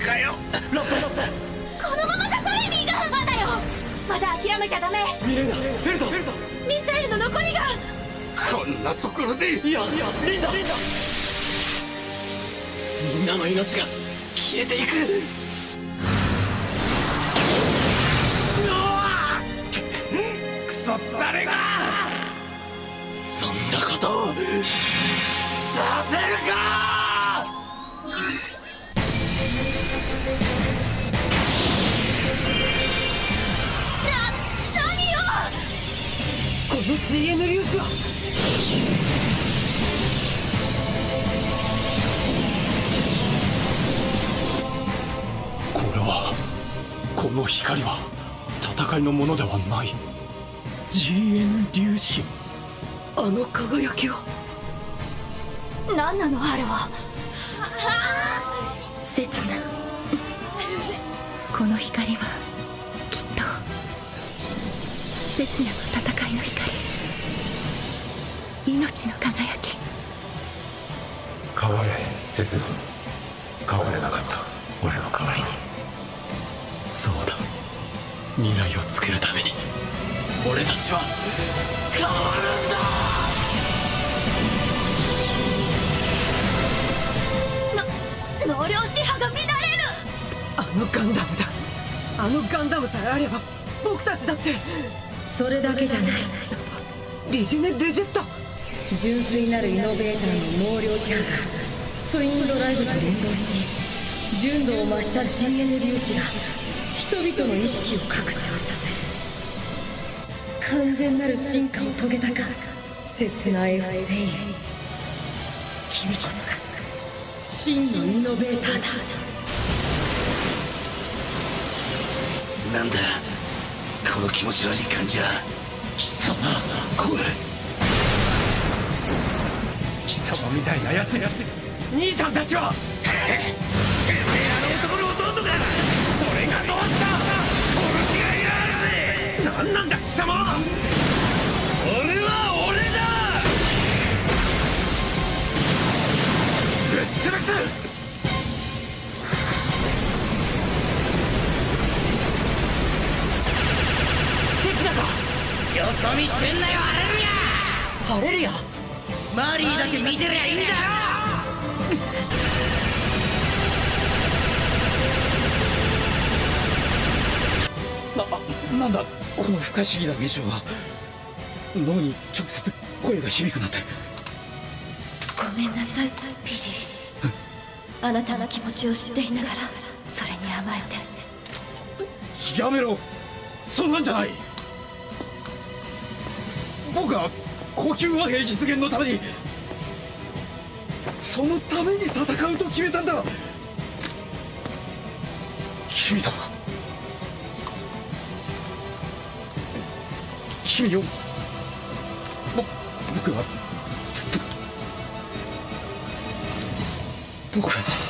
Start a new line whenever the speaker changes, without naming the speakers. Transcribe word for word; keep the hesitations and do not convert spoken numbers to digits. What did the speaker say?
かよ。
ラストラスト。
このままじゃトレミーが。まだよ、まだ諦めちゃダメ。
ミレーナ、ベルト、ベルト。
ミサイルの残りが。
こんなところで。
いやいや、リンダ、リンダ。みんなの命が消えていく。
クソ誰が
そんなことをさせるか。
な、何よ。
この ジーエヌ 粒子はこれはこの光は戦いのものではない。 ジーエヌ 粒子、あの輝きは
何なのあれは。
刹那、この光はきっと刹那の戦いの光、命の輝き。
変われ刹那、変われなかった俺の代わりに。
そうだ、未来をつけるために俺たちは変わるんだ。
納涼支波が乱れる。
あのガンダムだ。あのガンダムさえあれば僕たちだって。
それだけじゃない。
リジネ・レジェット、
純粋なるイノベーターの納涼支波がツインドライブと連動し、純度を増した ジーエヌ 粒子が人々の意識を拡張させる。完全なる進化を遂げたか、刹那 F 精鋭。君こそが真のイノベーターだ。
なんだこの気持ち悪い感じは。貴様これ貴様みたいなやつやつ兄さんたちはてめえあの男の弟が。それがどうした。殺しがいがあるぜ。何なんだ貴様。俺は俺だ。ぶっ潰す。よそ見してんなよアレルヤ。
ハレルヤ、
マリーだけ見てりゃいいんだよ。
な、なんだこの不可思議な現象は。脳に直接声が響くなんて。
ごめんなさいビリー。あなたの気持ちを知っていながらそれに甘えて。
やめろ、そんなんじゃない。僕は高級和平実現のために、そのために戦うと決めたんだ。君と君をぼ僕はずっと僕は